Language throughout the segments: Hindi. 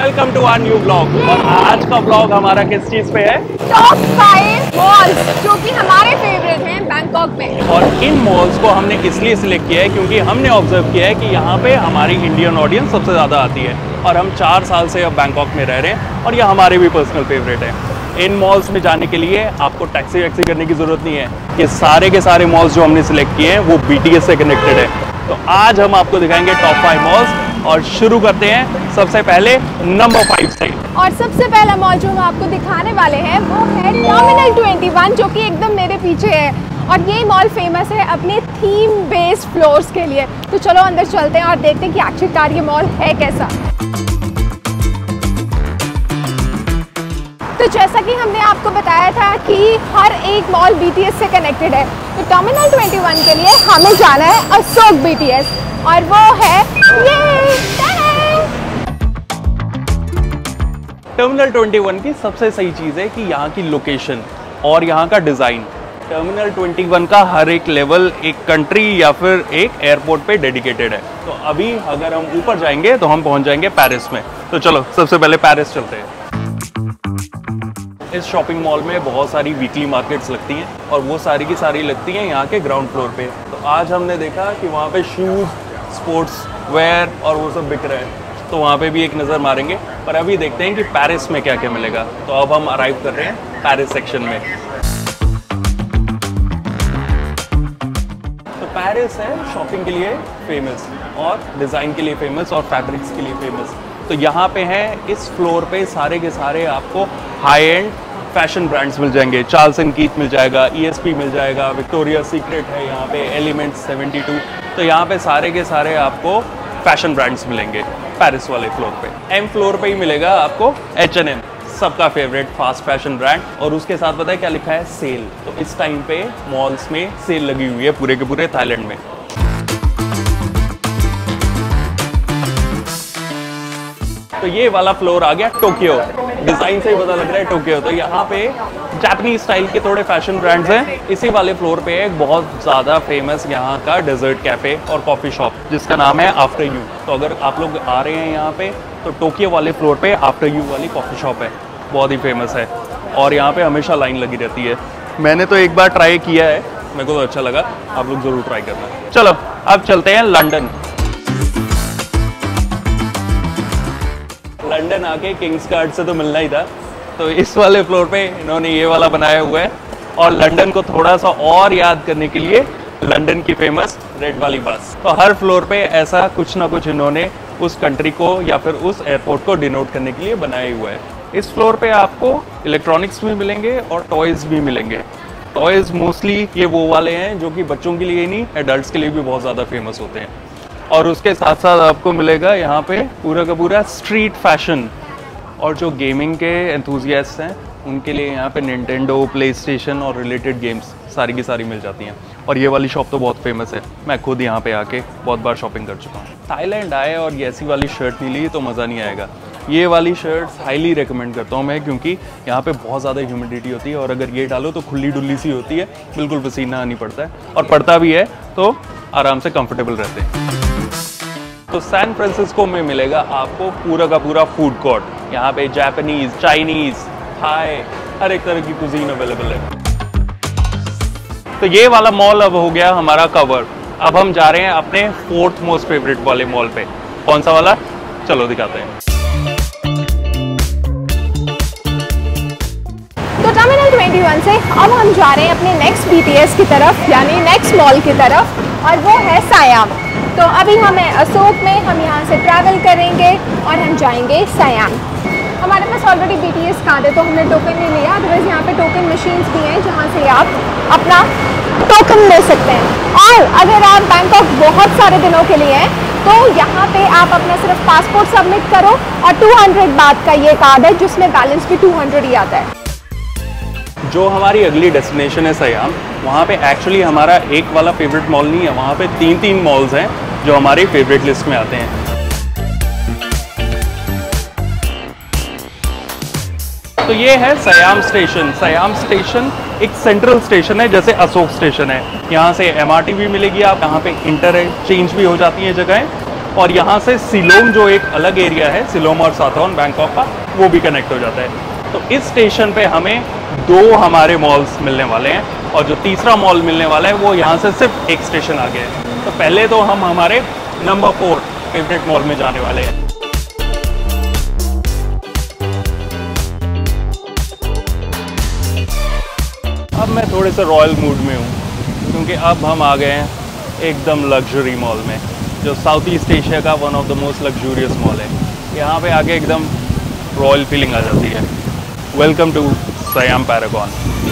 Welcome to our new blog. और आज का ब्लॉग हमारा किस चीज पे है? टॉप 5 मॉल्स जो कि हमारे फेवरेट हैं बैंकॉक में। और इन मॉल्स को हमने इसलिए सिलेक्ट किया है क्योंकि हमने ऑब्जर्व किया है कि यहाँ पे हमारी इंडियन ऑडियंस सबसे ज़्यादा आती है और हम 4 साल से अब बैंकॉक में रह रहे हैं और ये हमारे भी पर्सनल फेवरेट है। इन मॉल्स में जाने के लिए आपको टैक्सी वैक्सी करने की ज़रूरत नहीं है। ये सारे के सारे मॉल्स जो हमने सिलेक्ट किए हैं वो BTS से कनेक्टेड है। तो आज हम आपको दिखाएंगे टॉप 5 मॉल्स और शुरू करते हैं सबसे पहले नंबर 5 से। और सबसे पहला मॉल जो हम आपको दिखाने वाले हैं वो है टर्मिनल 21 जो कि एकदम मेरे पीछे है। और ये मॉल फेमस है अपने थीम बेस्ड फ्लोर्स के लिए। तो चलो अंदर चलते हैं और देखते हैं कि आखिरकार ये मॉल है कैसा। तो जैसा कि हमने आपको बताया था कि हर एक मॉल BTS से कनेक्टेड है, तो टर्मिनल 21 के लिए हमें जाना है अशोक BTS और वो है ये टर्मिनल 21 की सबसे सही चीज़ है कि यहाँ की लोकेशन और यहाँ का डिज़ाइन। टर्मिनल 21 का हर एक लेवल एक कंट्री या फिर एक एयरपोर्ट पे डेडिकेटेड है। तो अभी अगर हम ऊपर जाएंगे तो हम पहुँच जाएंगे पेरिस में। तो चलो सबसे पहले पेरिस चलते हैं। इस शॉपिंग मॉल में बहुत सारी वीकली मार्केट्स लगती हैं और वो सारी की सारी लगती हैं यहाँ के ग्राउंड फ्लोर पे। तो आज हमने देखा कि वहाँ पे शूज़, स्पोर्ट्स वेयर और वो सब बिक रहे हैं, तो वहाँ पे भी एक नज़र मारेंगे। पर अभी देखते हैं कि पेरिस में क्या क्या मिलेगा। तो अब हम अराइव कर रहे हैं पेरिस सेक्शन में। तो पेरिस है शॉपिंग के लिए फेमस और डिज़ाइन के लिए फेमस और फैब्रिक्स के लिए फेमस। तो यहाँ पे हैं इस फ्लोर पे सारे के सारे आपको हाई एंड फैशन ब्रांड्स मिल जाएंगे। चार्ल्स एंड कीथ मिल जाएगा, ESP मिल जाएगा, विक्टोरिया सीक्रेट है यहाँ पे, एलिमेंट्स 72। तो यहाँ पे सारे के सारे आपको फैशन ब्रांड्स मिलेंगे पेरिस वाले फ्लोर पे। M फ्लोर पे ही मिलेगा आपको H&M, सबका फेवरेट फास्ट फैशन ब्रांड। और उसके साथ पता है क्या लिखा है? सेल। तो इस टाइम पे मॉल्स में सेल लगी हुई है पूरे के पूरे थाईलैंड में। तो ये वाला फ्लोर आ गया टोक्यो। डिज़ाइन से ही पता लग रहा है टोक्यो। तो यहाँ पे जापानीज स्टाइल के थोड़े फैशन ब्रांड्स हैं। इसी वाले फ्लोर पे एक बहुत ज़्यादा फेमस यहाँ का डेजर्ट कैफ़े और कॉफ़ी शॉप जिसका नाम है आफ्टर यू। तो अगर आप लोग आ रहे हैं यहाँ पे तो टोक्यो वाले फ्लोर पे आफ्टर यू वाली कॉफ़ी शॉप है, बहुत ही फेमस है और यहाँ पे हमेशा लाइन लगी रहती है। मैंने तो एक बार ट्राई किया है, मेरे को तो अच्छा लगा, आप लोग ज़रूर ट्राई करना। चलो अब चलते हैं लंदन। लंदन आके किंग्स गार्ड से तो मिलना ही था, तो इस वाले फ्लोर पे इन्होंने ये वाला बनाया हुआ है। और लंदन को थोड़ा सा और याद करने के लिए लंदन की फेमस रेड वाली बस। तो हर फ्लोर पे ऐसा कुछ ना कुछ इन्होंने उस कंट्री को या फिर उस एयरपोर्ट को डिनोट करने के लिए बनाया हुआ है। इस फ्लोर पे आपको इलेक्ट्रॉनिक्स भी मिलेंगे और टॉयज़ भी मिलेंगे। टॉयज़ मोस्टली ये वो वाले हैं जो कि बच्चों के लिए ही नहीं, एडल्ट्स के लिए भी बहुत ज़्यादा फेमस होते हैं। और उसके साथ साथ आपको मिलेगा यहाँ पे पूरा का पूरा स्ट्रीट फैशन। और जो गेमिंग के एंथुजियास्ट हैं उनके लिए यहाँ पे निंटेंडो, प्लेस्टेशन और रिलेटेड गेम्स सारी की सारी मिल जाती हैं। और ये वाली शॉप तो बहुत फेमस है, मैं खुद यहाँ पे आके बहुत बार शॉपिंग कर चुका हूँ। थाईलैंड आए और ये ऐसी वाली शर्ट नहीं ली तो मज़ा नहीं आएगा। ये वाली शर्ट्स हाईली रिकमेंड करता हूँ मैं, क्योंकि यहाँ पे बहुत ज़्यादा ह्यूमिडिटी होती है और अगर ये डालो तो खुली डुल्ली सी होती है, बिल्कुल पसीना नहीं पड़ता है और पड़ता भी है तो आराम से कंफर्टेबल रहते हैं। तो सैन फ्रांसिस्को में मिलेगा आपको पूरा का पूरा फूड कोर्ट। यहाँ पे जापानीज, चाइनीज, थाई, हर एक तरह की कुजीन अवेलेबल है। तो ये वाला मॉल अब हो गया हमारा कवर। अब हम जा रहे हैं अपने 4th मोस्ट फेवरेट वाले मॉल पे। कौन सा वाला? चलो दिखाते हैं। तो टर्मिनल 21 से अब हम जा रहे हैं अपने नेक्स्ट BTS की तरफ, यानी नेक्स्ट मॉल की तरफ, और वो है सायाम। तो अभी हमें अशोक में हम यहाँ से ट्रैवल करेंगे और हम जाएंगे सायाम। हमारे पास ऑलरेडी BTS कार्ड है तो हमने टोकन नहीं लिया। अदरवाइज यहाँ पे टोकन मशीन्स भी हैं जहाँ से आप अपना टोकन ले सकते हैं। और अगर आप बैंकॉक बहुत सारे दिनों के लिए हैं तो यहाँ पे आप अपना सिर्फ पासपोर्ट सबमिट करो और 200 बात का ये कार्ड है जिसमें बैलेंस भी 200 ही आता है। जो हमारी अगली डेस्टिनेशन है सायाम, वहाँ पे एक्चुअली हमारा एक वाला फेवरेट मॉल नहीं है, वहाँ पे 3 मॉल्स हैं जो हमारी फेवरेट लिस्ट में आते हैं। तो ये है सायाम स्टेशन। सायाम स्टेशन एक सेंट्रल स्टेशन है, जैसे अशोक स्टेशन है। यहाँ से MRT भी मिलेगी, आप यहाँ पे इंटरचेंज भी हो जाती हैं जगहें। और यहाँ से सिलोम जो एक अलग एरिया है, सिलोम और साथौन बैंकॉक का, वो भी कनेक्ट हो जाता है। तो इस स्टेशन पे हमें 2 हमारे मॉल्स मिलने वाले हैं और जो तीसरा मॉल मिलने वाला है वो यहाँ से सिर्फ एक स्टेशन आगे है। तो पहले तो हम हमारे नंबर 4 फेवरेट मॉल में जाने वाले हैं। अब मैं थोड़े से रॉयल मूड में हूँ क्योंकि अब हम आ गए हैं एकदम लग्जरी मॉल में, जो साउथ ईस्ट एशिया का one of the most luxurious mall है। यहाँ पे आके एकदम रॉयल फीलिंग आ जाती है। Welcome to Siam Paragon.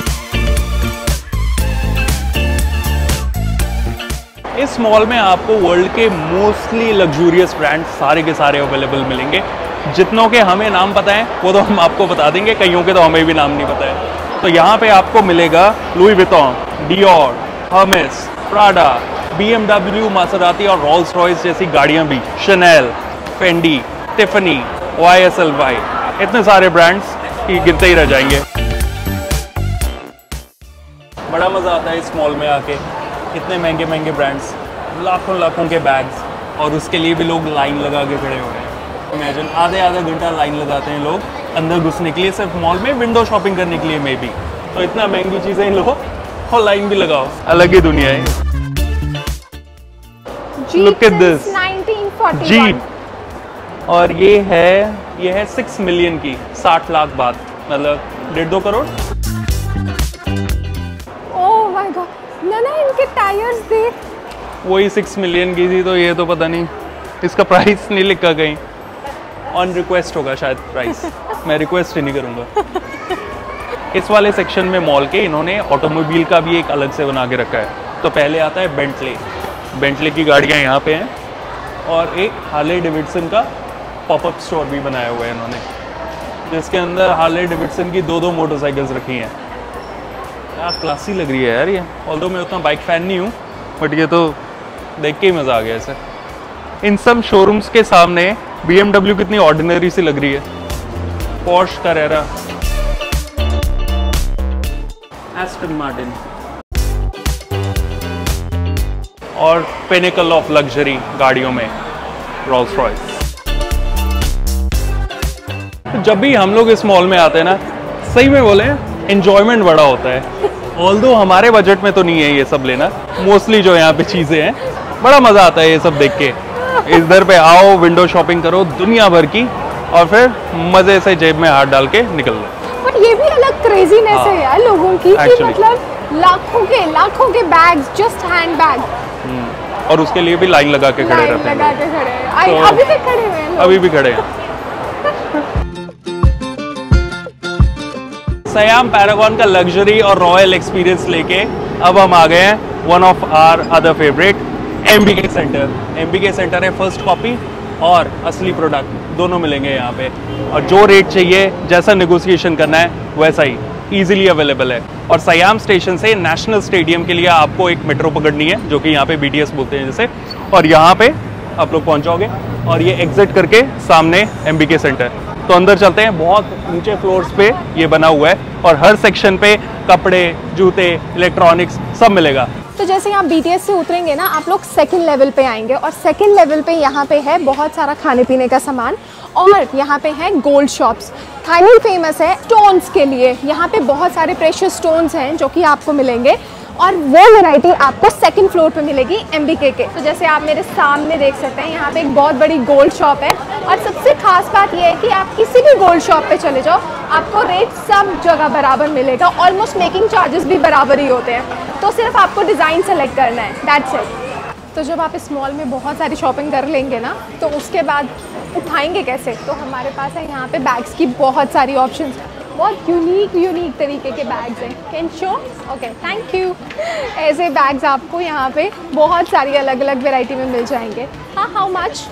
इस मॉल में आपको वर्ल्ड के मोस्टली लग्जूरियस ब्रांड सारे के सारे अवेलेबल मिलेंगे। जितनों के हमें नाम पता है वो तो हम आपको बता देंगे, कईयों के तो हमें भी नाम नहीं पता है। तो यहाँ पे आपको मिलेगा Louis Vuitton, Dior, Hermes, Prada, BMW, Maserati और रोल्स रॉयस जैसी गाड़ियाँ भी, शनेल, फेंडी, टिफनी, YSLY, इतने सारे ब्रांड्स की गिनते ही रह जाएंगे। बड़ा मज़ा आता है इस मॉल में आके, इतने महंगे महंगे ब्रांड्स, लाखों लाखों के बैग्स, और उसके लिए भी लोग लाइन लगा के खड़े हुए हैं। इमेजिन आधे घंटा लाइन लगाते हैं लोग अंदर घुसने के लिए, सिर्फ मॉल में विंडो शॉपिंग करने के लिए मे बी। तो इतना महंगी चीज़ें इन लोगों और लाइन भी लगाओ, अलग ही दुनिया है। Look at this, 1941। जीप। और ये है 6 मिलियन की, 60 लाख बात, मतलब 1.5-2 करोड़। ओह माय गॉड, ना इनके टायर्स देख। वही 6 मिलियन की थी, तो ये तो पता नहीं इसका प्राइस नहीं लिखा कहीं। ऑन रिक्वेस्ट होगा शायद प्राइस, मैं रिक्वेस्ट ही नहीं करूँगा। इस वाले सेक्शन में मॉल के इन्होंने ऑटोमोबाइल का भी एक अलग से बना के रखा है। तो पहले आता है बेंटले की गाड़ियाँ यहाँ पे हैं, और एक हार्ले डेविडसन का पॉपअप स्टोर भी बनाया हुआ है इन्होंने, जिसके अंदर हार्ले डेविडसन की 2 मोटरसाइकिल्स रखी हैं। यार क्लासी लग रही है यार ये, ऑल्दो मैं उतना बाइक फैन नहीं हूँ, बट ये तो देख के ही मज़ा आ गया इसे। इन सब शोरूम्स के सामने BMW कितनी ऑर्डिनरी सी लग रही है। पोर्श कैरेरा, एस्टन मार्टिन और पिनेकल ऑफ लग्जरी गाड़ियों में रोल्स रॉयस। तो जब भी हम लोग इस मॉल में आते हैं ना, सही में बोले एंजॉयमेंट बड़ा होता है। ऑल्दो हमारे बजट में तो नहीं है ये सब लेना, मोस्टली जो यहाँ पे चीज़ें हैं, बड़ा मज़ा आता है ये सब देख के। इधर पे आओ, विंडो शॉपिंग करो दुनिया भर की, और फिर मज़े से जेब में हाथ डाल के निकल लो। बट ये भी अलग क्रेजीनेस है यार लोगों की, कि मतलब लाखों के बैग्स, जस्ट हैंड बैग, और उसके लिए भी लाइन लगा के खड़े रहते हैं। तो अभी भी खड़े हुए हैं, अभी भी खड़े हैं। सयाम पैरागॉन का लग्जरी और रॉयल एक्सपीरियंस लेके अब हम आ गए हैं one of our other favourite, MBK centre. MBK centre है फर्स्ट कॉपी और असली प्रोडक्ट दोनों मिलेंगे यहाँ पे, और जो रेट चाहिए, जैसा नेगोशिएशन करना है वैसा ही ईजिली अवेलेबल है। और सयाम स्टेशन से नेशनल स्टेडियम के लिए आपको एक मेट्रो पकड़नी है, जो कि यहाँ पे BTS बोलते हैं जैसे, और यहाँ पे आप लोग पहुँच जाओगे और ये एग्जिट करके सामने MBK सेंटर। तो अंदर चलते हैं, बहुत ऊंचे फ्लोर्स पे ये बना हुआ है, और हर सेक्शन पे कपड़े, जूते, इलेक्ट्रॉनिक्स सब मिलेगा। तो जैसे यहाँ BTS से उतरेंगे ना, आप लोग सेकंड लेवल पे आएंगे, और सेकंड लेवल पे यहाँ पे है बहुत सारा खाने पीने का सामान, और यहाँ पे है गोल्ड शॉप्स। थाईलैंड फेमस है स्टोन्स के लिए, यहाँ पे बहुत सारे प्रेशियस स्टोन्स हैं जो कि आपको मिलेंगे, और वो वैरायटी आपको सेकंड फ्लोर पे मिलेगी MBK के। तो जैसे आप मेरे सामने देख सकते हैं, यहाँ पे एक बहुत बड़ी गोल्ड शॉप है, और सबसे खास बात ये है कि आप किसी भी गोल्ड शॉप पे चले जाओ, आपको रेट सब जगह बराबर मिलेगा, ऑलमोस्ट मेकिंग चार्जेस भी बराबर ही होते हैं। तो सिर्फ आपको डिज़ाइन सेलेक्ट करना है, दैट्स इट। तो जब आप इस मॉल में बहुत सारी शॉपिंग कर लेंगे ना, तो उसके बाद उठाएंगे कैसे? तो हमारे पास है यहाँ पे बैग्स की बहुत सारी ऑप्शंस, बहुत यूनिक तरीके के बैग्स हैं। Can show? Okay, thank you. ऐसे बैग्स आपको यहाँ पे बहुत सारी अलग अलग वेराइटी में मिल जाएंगे। हाँ, हाउ मच?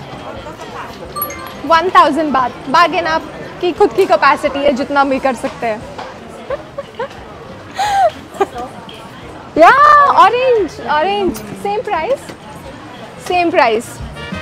1000 बात। बार्गेन आपकी खुद की कैपेसिटी है, जितना भी कर सकते हैं। या ऑरेंज सेम प्राइस।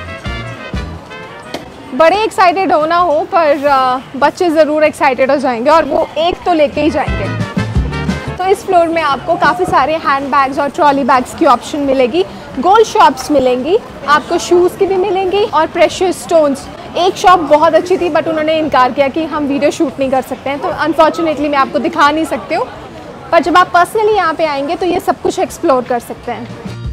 बड़े एक्साइटेड हो ना हो, पर बच्चे ज़रूर एक्साइटेड हो जाएंगे, और वो एक तो लेके ही जाएंगे। तो इस फ्लोर में आपको काफ़ी सारे हैंड बैग्स और ट्रॉली बैग्स की ऑप्शन मिलेगी। गोल्ड शॉप्स मिलेंगी, आपको शूज़ की भी मिलेंगी और प्रेशियस स्टोन्स। एक शॉप बहुत अच्छी थी बट उन्होंने इनकार किया कि हम वीडियो शूट नहीं कर सकते हैं, तो अनफॉर्चुनेटली मैं आपको दिखा नहीं सकती हूँ। पर जब आप पर्सनली यहाँ पे आएंगे तो ये सब कुछ एक्सप्लोर कर सकते हैं।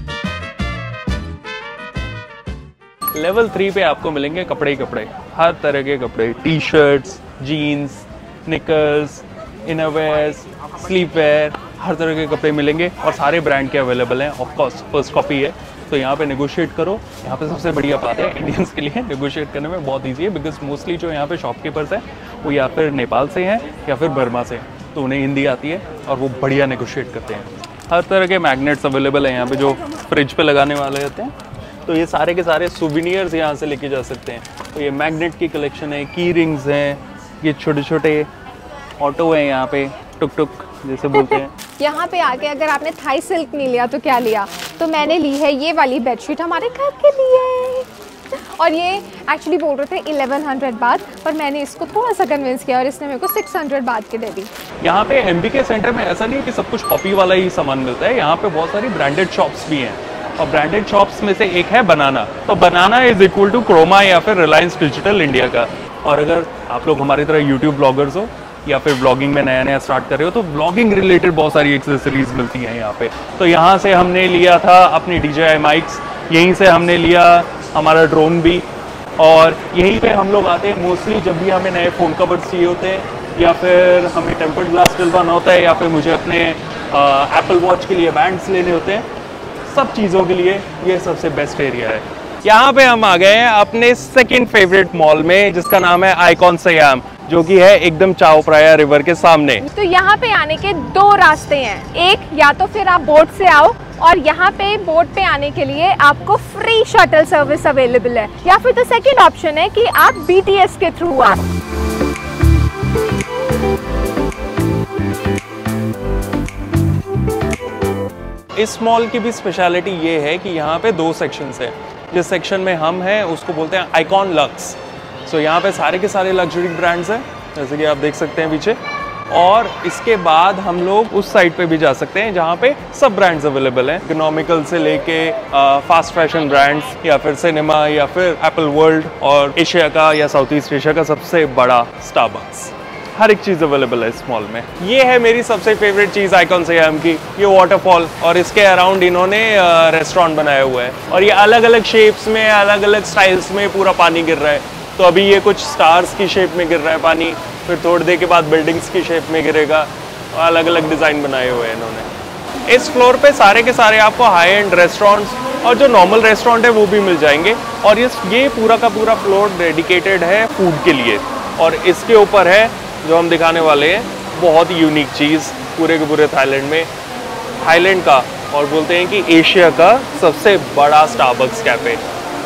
लेवल 3 पे आपको मिलेंगे कपड़े ही कपड़े, हर तरह के कपड़े, T shirts, jeans, knickers, innerwears, sleepwear, हर तरह के कपड़े मिलेंगे और सारे ब्रांड के अवेलेबल हैं। ऑफ कोर्स फर्स्ट कॉपी है, तो यहाँ पे नेगोशिएट करो। यहाँ पे सबसे बढ़िया बात है इंडियंस के लिए नेगोशिएट करने में बहुत ईजी है, बिकॉज मोस्टली जो यहाँ पे शॉपकीपर्स हैं वो या फिर नेपाल से हैं या फिर बर्मा से हैं, तो उन्हें हिंदी आती है और वो बढ़िया नेगोशिएट करते हैं। हर तरह के मैग्नेट्स अवेलेबल हैं यहाँ पे जो फ्रिज पे लगाने वाले होते हैं, तो ये सारे के सारे सुविनियर्स यहाँ से लेके जा सकते हैं। तो ये मैग्नेट की कलेक्शन है, की रिंग्स हैं, ये छोटे छोटे ऑटो हैं यहाँ पे, टुक टुक जैसे बोलते हैं। यहाँ पे आके अगर आपने थाई सिल्क नहीं लिया तो क्या लिया, तो मैंने ली है ये वाली बेडशीट हमारे घर के लिए, और ये एक्चुअली बोल रहे थे 1100 बात, पर मैंने इसको थोड़ा सा कन्विंस किया और इसने मेरे को 600 बात के दे दी। यहाँ पे एमबीके सेंटर में ऐसा नहीं है कि सब कुछ कॉपी वाला ही सामान मिलता है, यहाँ पे बहुत सारी ब्रांडेड शॉप्स भी हैं, और ब्रांडेड शॉप्स में से एक है बनाना। तो banana is equal to Croma या फिर रिलायंस डिजिटल इंडिया का। और अगर आप लोग हमारी तरह यूट्यूब ब्लॉगर्स हो या फिर ब्लॉगिंग में नया नया स्टार्ट कर रहे हो, तो ब्लॉगिंग रिलेटेड बहुत सारी एक्सेसरीज मिलती हैं यहाँ पे। तो यहाँ से हमने लिया था अपनी DJI माइक्स, यहीं से हमने लिया हमारा ड्रोन भी, और यहीं पे हम लोग आते हैं मोस्टली जब भी हमें नए फ़ोन कवर्स चाहिए होते हैं, या फिर हमें टेम्पर्ड ग्लास डलवाना होता है, या फिर मुझे अपने एप्पल वॉच के लिए बैंड्स लेने होते हैं। सब चीज़ों के लिए ये सबसे बेस्ट एरिया है। यहाँ पे हम आ गए हैं अपने सेकंड फेवरेट मॉल में, जिसका नाम है आइकॉन सियाम, जो कि है एकदम चाओ प्राया रिवर के सामने। तो यहाँ पे आने के दो रास्ते हैं, एक या तो फिर आप बोट से आओ, और यहाँ पे बोट पे आने के लिए आपको फ्री शटल सर्विस अवेलेबल है, या फिर तो सेकंड ऑप्शन है कि आप BTS के थ्रू आओ। इस मॉल की भी स्पेशलिटी ये है कि यहाँ पे 2 सेक्शंस हैं। जिस सेक्शन में हम हैं उसको बोलते हैं आइकॉन लक्स। सो यहाँ पे सारे के सारे लग्जरी ब्रांड्स हैं, जैसे कि आप देख सकते हैं पीछे। और इसके बाद हम लोग उस साइड पे भी जा सकते हैं जहाँ पे सब ब्रांड्स अवेलेबल हैं, इकोनॉमिकल से लेके फास्ट फैशन ब्रांड्स, या फिर सिनेमा, या फिर एप्पल वर्ल्ड, और एशिया का या साउथ ईस्ट एशिया का सबसे बड़ा स्टारबक्स। हर एक चीज़ अवेलेबल है इस मॉल में। ये है मेरी सबसे फेवरेट चीज़ आइकॉन सियाम की, ये वाटरफॉल, और इसके अराउंड इन्होंने रेस्टोरेंट बनाया हुआ है, और ये अलग अलग शेप्स में, अलग अलग स्टाइल्स में पूरा पानी गिर रहा है। तो अभी ये कुछ स्टार्स की शेप में गिर रहा है पानी, फिर थोड़ी देर के बाद बिल्डिंग्स की शेप में गिरेगा, और अलग अलग डिज़ाइन बनाए हुए हैं इन्होंने। इस फ्लोर पे सारे के सारे आपको हाई एंड रेस्टोरेंट्स और जो नॉर्मल रेस्टोरेंट है वो भी मिल जाएंगे, और ये पूरा का पूरा फ्लोर डेडिकेटेड है फूड के लिए। और इसके ऊपर है जो हम दिखाने वाले हैं बहुत ही यूनिक चीज़ पूरे के पूरे थाईलैंड का, और बोलते हैं कि एशिया का सबसे बड़ा स्टारबक्स कैफे।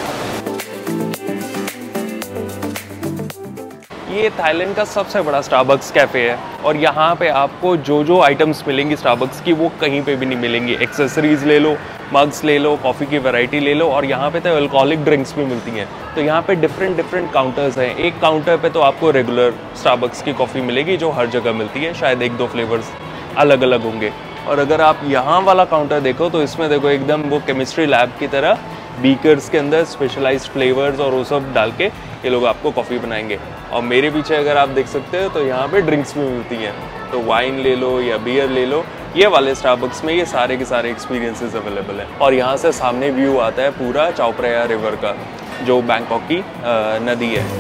ये थाईलैंड का सबसे बड़ा स्टारबक्स कैफ़े है, और यहाँ पे आपको जो आइटम्स मिलेंगी स्टारबक्स की वो कहीं पे भी नहीं मिलेंगी। एक्सेसरीज ले लो, मग्स ले लो, कॉफ़ी की वैरायटी ले लो, और यहाँ पे तो अल्कोहलिक ड्रिंक्स भी मिलती हैं। तो यहाँ पे डिफरेंट काउंटर्स हैं। एक काउंटर पे तो आपको रेगुलर स्टारबक्स की कॉफ़ी मिलेगी जो हर जगह मिलती है, शायद 1-2 फ्लेवर्स अलग अलग होंगे। और अगर आप यहाँ वाला काउंटर देखो तो इसमें देखो एकदम वो केमिस्ट्री लैब की तरह बीकर्स के अंदर स्पेशलाइज्ड फ्लेवर्स और वो सब डाल के ये लोग आपको कॉफ़ी बनाएंगे। और मेरे पीछे अगर आप देख सकते हो तो यहाँ पे ड्रिंक्स भी मिलती हैं, तो वाइन ले लो या बियर ले लो। ये वाले स्टारबक्स में ये सारे के सारे एक्सपीरियंसेस अवेलेबल हैं। और यहाँ से सामने व्यू आता है पूरा चाओ प्राया रिवर का, जो बैंकॉक की नदी है।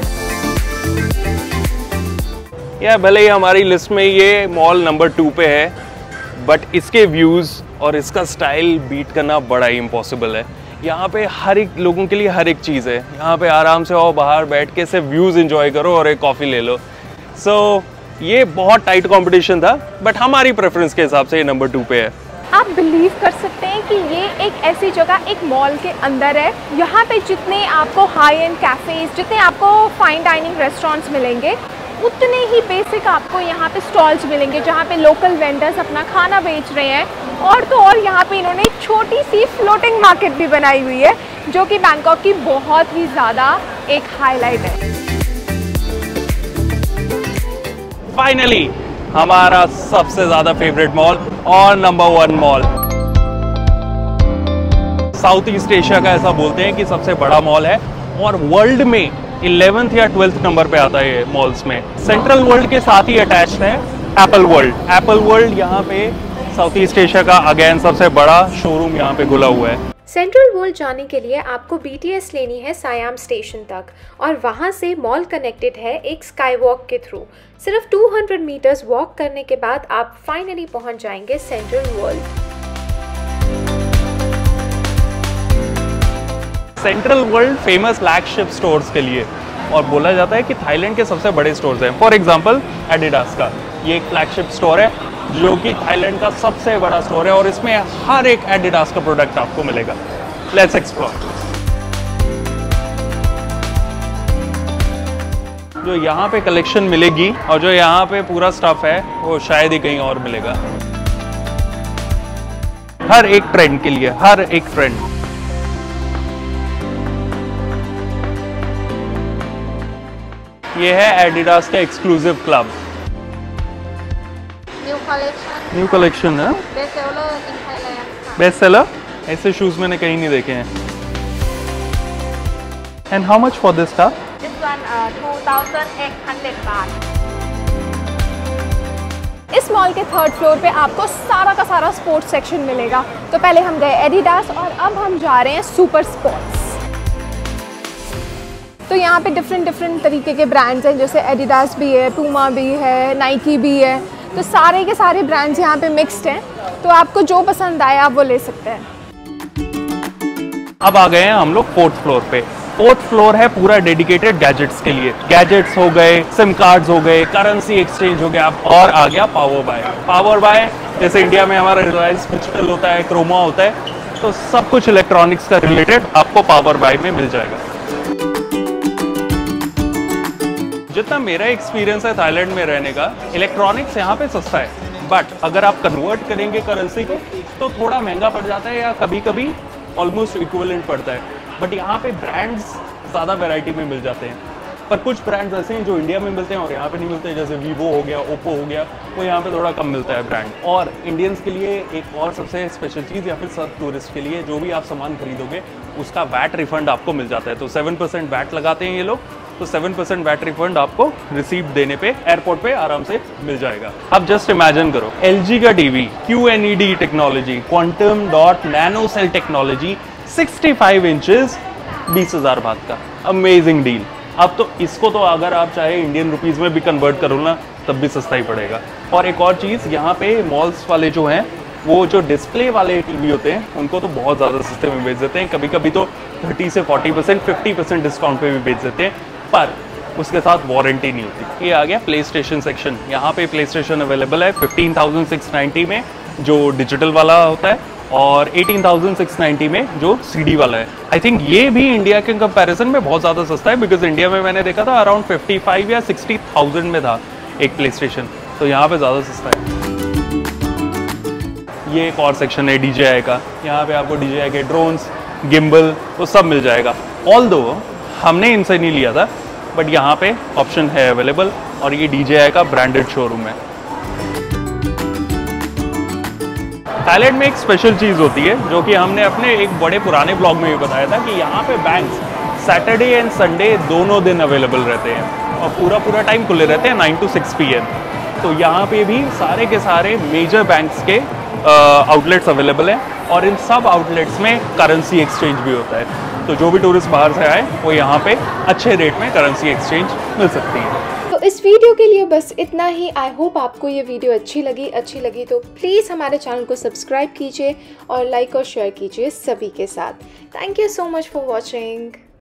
यह भले ही हमारी लिस्ट में ये मॉल नंबर 2 पे है, बट इसके व्यूज़ और इसका स्टाइल बीट करना बड़ा ही इम्पॉसिबल है। यहाँ पे हर एक लोगों के लिए हर एक चीज़ है। यहाँ पे आराम से आओ, बाहर बैठ के सिर्फ व्यूज़ एंजॉय करो और एक कॉफ़ी ले लो। सो ये बहुत टाइट कंपटीशन था, बट हमारी प्रेफरेंस के हिसाब से ये नंबर 2 पे है। आप बिलीव कर सकते हैं कि ये एक ऐसी जगह एक मॉल के अंदर है, यहाँ पे जितने आपको हाई एंड कैफ़ेज़, जितने आपको फाइन डाइनिंग रेस्टोरेंट्स मिलेंगे, उतने ही बेसिक आपको यहाँ पे स्टॉल्स मिलेंगे जहाँ पे लोकल वेंडर्स अपना खाना बेच रहे हैं। और तो और यहाँ पे इन्होंने एक छोटी सी फ्लोटिंग मार्केट भी बनाई हुई है, जो कि बैंकॉक की बहुत ही ज़्यादा एक हाईलाइट है। फाइनली हमारा सबसे ज़्यादा फेवरेट मॉल और number 1 mall south east Asia का ऐसा बोलते हैं कि सबसे बड़ा मॉल है और वर्ल्ड में 11th या 12th नंबर पे आता है ये मॉल्स में। सेंट्रल वर्ल्ड के साथ ही अटैच्ड है एप्पल वर्ल्ड। एप्पल वर्ल्ड यहाँ पे साउथ ईस्ट एशिया का अगेन सबसे बड़ा शोरूम यहाँ पे खुला हुआ है। सेंट्रल वर्ल्ड जाने के लिए आपको BTS लेनी है सायाम स्टेशन तक और वहाँ से मॉल कनेक्टेड है एक स्काई वॉक के थ्रू। सिर्फ 200 मीटर्स वॉक करने के बाद आप फाइनली पहुँच जाएंगे Central World. Central World famous flagship stores के लिए और बोला जाता है कि थाईलैंड के सबसे बड़े स्टोर्स हैं। फॉर एग्जांपल एडिडास का ये एक फ्लैगशिप स्टोर है जो कि थाईलैंड का सबसे बड़ा स्टोर है और इसमें हर एक एडिडास का प्रोडक्ट आपको मिलेगा। Let's explore. जो यहाँ पे कलेक्शन मिलेगी और जो यहाँ पे पूरा स्टफ है वो शायद ही कहीं और मिलेगा। हर एक ट्रेंड के लिए, हर एक ट्रेंड। ये है एडिडास का एक्सक्लूसिव क्लब। न्यू कलेक्शन है, बेस्ट सेलर। ऐसे शूज मैंने कहीं नहीं देखे हैं। And how much for this stuff? This one 2,800 baht. इस मॉल के 3rd फ्लोर पे आपको सारा का सारा स्पोर्ट्स सेक्शन मिलेगा। तो पहले हम गए एडिडास और अब हम जा रहे हैं सुपर स्पोर्ट्स। तो यहाँ पे डिफरेंट तरीके के ब्रांड्स हैं, जैसे एडिडास भी है, पूमा भी है, नाइकी भी है। तो सारे के सारे ब्रांड्स यहाँ पे मिक्स्ड हैं, तो आपको जो पसंद आए आप वो ले सकते हैं। अब आ गए हैं हम लोग 4th फ्लोर पे। 4th फ्लोर है पूरा डेडिकेटेड गैजेट्स के लिए। गैजेट्स हो गए, सिम कार्ड्स हो गए, करेंसी एक्सचेंज हो गया और आ गया पावर बाय। पावर बाय जैसे इंडिया में हमारा रिलायंस डिजिटल होता है, क्रोमा होता है, तो सब कुछ इलेक्ट्रॉनिक्स का रिलेटेड आपको पावर बाय में मिल जाएगा। जितना मेरा एक्सपीरियंस है थाईलैंड में रहने का, इलेक्ट्रॉनिक्स यहाँ पे सस्ता है, बट अगर आप कन्वर्ट करेंगे करेंसी को तो थोड़ा महंगा पड़ जाता है या कभी कभी ऑलमोस्ट इक्विवेलेंट पड़ता है। बट यहाँ पे ब्रांड्स ज़्यादा वैरायटी में मिल जाते हैं, पर कुछ ब्रांड्स ऐसे हैं जो इंडिया में मिलते हैं और यहाँ पे नहीं मिलते, जैसे वीवो हो गया, ओप्पो हो गया, वो यहाँ पे थोड़ा कम मिलता है ब्रांड। और इंडियंस के लिए एक और सबसे स्पेशल चीज़, या फिर सब टूरिस्ट के लिए, जो भी आप सामान खरीदोगे उसका वैट रिफंड आपको मिल जाता है। तो 7% वैट लगाते हैं ये लोग, तो 7% वैट रिफंड आपको रिसीव देने पे एयरपोर्ट पे आराम से मिल जाएगा। अब जस्ट इमेजिन करो, LG का TV, QNED technology, quantum dot nano cell technology, 65 inches, 20,000 baht का। Amazing deal. अब तो इसको तो अगर आप चाहे इंडियन रुपीज़ में भी कन्वर्ट करो ना, तब भी सस्ता ही पड़ेगा। और एक और चीज़, यहाँ पे मॉल्स वाले जो हैं वो जो डिस्प्ले वाले टीवी होते हैं उनको तो बहुत ज़्यादा सस्ते में बेच देते हैं। कभी कभी तो 30 से 40%, 50% डिस्काउंट पे भी बेच देते हैं, पर उसके साथ वारंटी नहीं होती। ये आ गया प्ले स्टेशन सेक्शन। यहाँ पे प्ले स्टेशन अवेलेबल है 15,690 में जो डिजिटल वाला होता है और 18,690 में जो CD वाला है। आई थिंक ये भी इंडिया के कंपैरिजन में बहुत ज़्यादा सस्ता है, बिकॉज इंडिया में मैंने देखा था अराउंड 55 या 60,000 में था एक प्ले स्टेशन, तो यहाँ पे ज़्यादा सस्ता है। ये एक और सेक्शन है DJI का। यहाँ पे आपको DJI के ड्रोन्स, गिम्बल, वो सब मिल जाएगा। ऑल्दो हमने इनसे नहीं लिया था, बट यहाँ पे ऑप्शन है अवेलेबल और ये DJI का ब्रांडेड शोरूम है। थाईलैंड में एक स्पेशल चीज़ होती है जो कि हमने अपने एक बड़े पुराने ब्लॉग में भी बताया था कि यहाँ पे बैंक्स सैटरडे एंड संडे दोनों दिन अवेलेबल रहते हैं और पूरा टाइम खुले रहते हैं 9 to 6 PM। तो यहाँ पे भी सारे के सारे मेजर बैंक्स के आउटलेट्स अवेलेबल हैं और इन सब आउटलेट्स में करेंसी एक्सचेंज भी होता है। तो जो भी टूरिस्ट बाहर से आए वो यहाँ पे अच्छे रेट में करेंसी एक्सचेंज मिल सकती है। तो इस वीडियो के लिए बस इतना ही। आई होप आपको ये वीडियो अच्छी लगी तो प्लीज़ हमारे चैनल को सब्सक्राइब कीजिए और लाइक और शेयर कीजिए सभी के साथ। Thank you so much for watching.